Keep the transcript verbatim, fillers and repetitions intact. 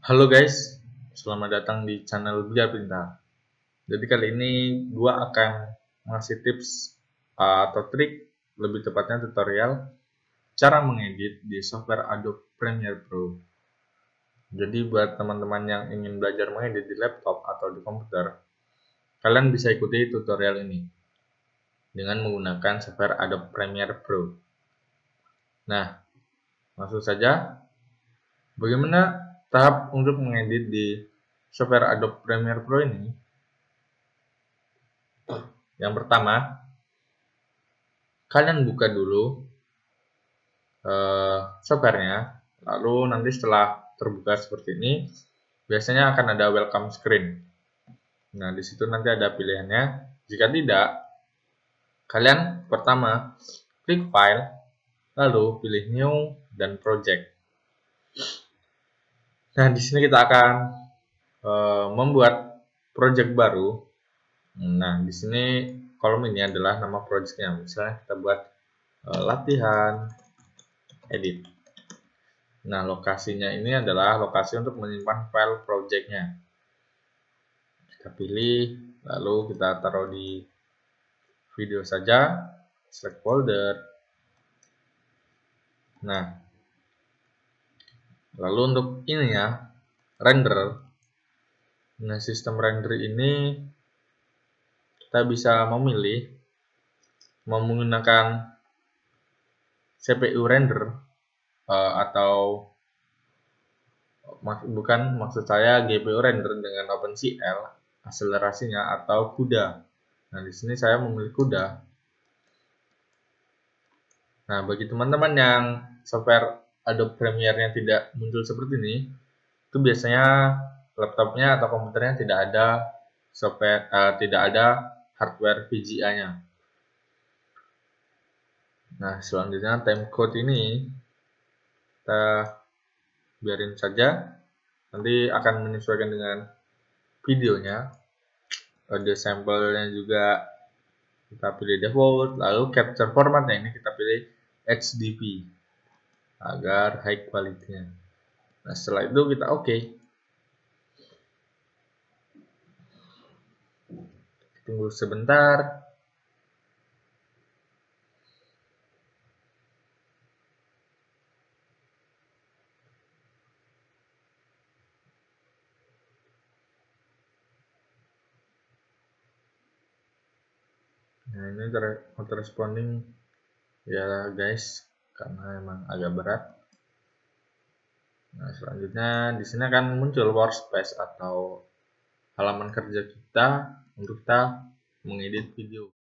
Halo guys, selamat datang di channel Biar Pintar. Jadi kali ini gua akan ngasih tips uh, atau trik, lebih tepatnya tutorial cara mengedit di software Adobe Premiere Pro. Jadi buat teman-teman yang ingin belajar mengedit di laptop atau di komputer, kalian bisa ikuti tutorial ini dengan menggunakan software Adobe Premiere Pro. Nah, langsung saja, bagaimana tahap untuk mengedit di software Adobe Premiere Pro ini? Yang pertama, kalian buka dulu uh, softwarenya, lalu nanti setelah terbuka seperti ini, biasanya akan ada welcome screen. Nah, di situ nanti ada pilihannya. Jika tidak, kalian pertama klik file, lalu pilih new dan project. Nah, di sini kita akan uh, membuat project baru. Nah, di sini kolom ini adalah nama projectnya. Misalnya kita buat uh, latihan edit. Nah, lokasinya ini adalah lokasi untuk menyimpan file projectnya. Kita pilih, lalu kita taruh di video saja, select folder. Nah, lalu untuk ini ya, render. Nah, sistem render ini kita bisa memilih mau menggunakan C P U render uh, atau mak bukan maksud saya G P U render dengan OpenCL akselerasinya atau CUDA. Nah, di sini saya memilih CUDA. Nah, bagi teman-teman yang software Adobe Premiere-nya tidak muncul seperti ini, itu biasanya laptopnya atau komputernya tidak ada software, uh, tidak ada hardware V G A-nya. Nah, selanjutnya timecode ini kita biarin saja, nanti akan menyesuaikan dengan videonya. Audio sampelnya juga kita pilih default, lalu capture formatnya ini kita pilih H D P agar high quality-nya. Nah, setelah itu kita oke. Okay. Tunggu sebentar. Nah, ini auto responding ya guys, karena emang agak berat. Nah, selanjutnya di sini akan muncul workspace atau halaman kerja kita untuk kita mengedit video.